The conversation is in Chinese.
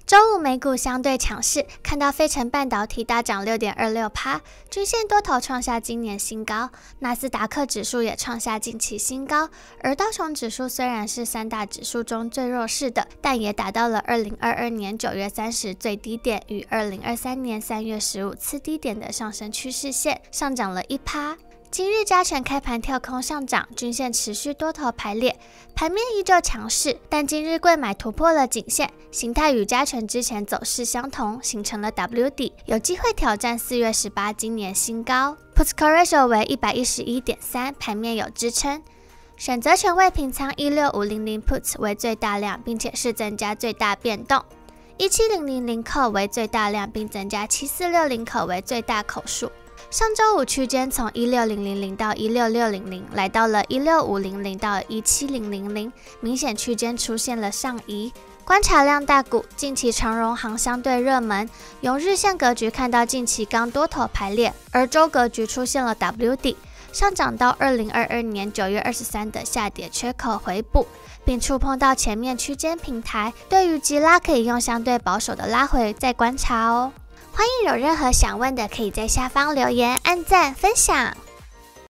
周五美股相对强势，看到费城半导体大涨 6.26%， 均线多头创下今年新高，纳斯达克指数也创下近期新高，而道琼指数虽然是三大指数中最弱势的，但也达到了2022年9月30最低点与2023年3月15次低点的上升趋势线，上涨了1%。今日加权开盘跳空上涨，均线持续多头排列，盘面依旧强势，但今日贵买突破了颈线，形态与加权之前走势相同，形成了 W 底，有机会挑战4月18今年新高。Put Call Ratio 为 111.3， 盘面有支撑。选择权未平仓16500 Put 为最大量，并且是增加最大变动。17000 Call 为最大量，并增加7460口为最大口数。上周五区间从16000到16600，来到了16500到17000，明显区间出现了上移。观察量大股，近期长荣航相对热门，用日线格局看到近期刚多头排列，而周格局出现了 W 底，上涨到2022年9月23的下跌缺口回补，并触碰到前面区间平台，对于急拉可以用相对保守的拉回再观察哦。欢迎有任何想问的，可以在下方留言、按赞、分享。